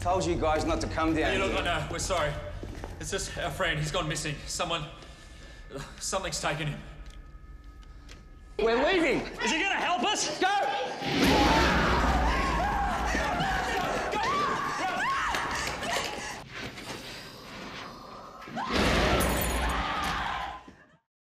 Told you guys not to come down Hey, look, here. I know, we're sorry. It's just our friend, he's gone missing. Something's taken him. We're leaving. Is he gonna help us? Go!